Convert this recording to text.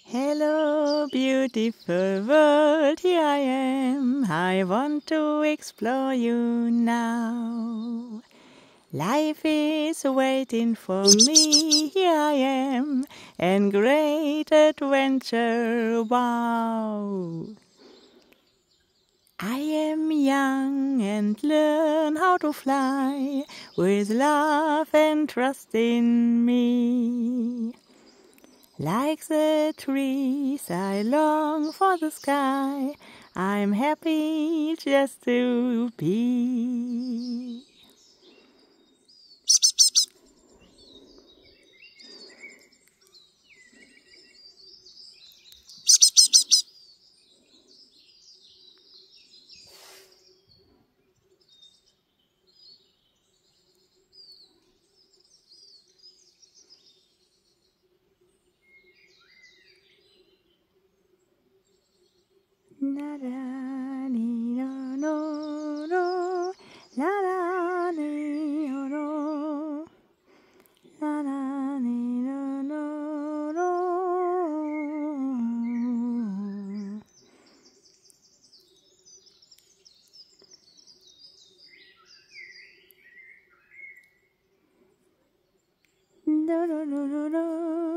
Hello, beautiful world, here I am. I want to explore you now. Life is waiting for me, here I am, and great adventure, wow. I am young and learn how to fly with love and trust in me. Like the trees, I long for the sky. I'm happy just to be. Na da ni no no no, la da ni no no, la da ni no no no. No no no no no.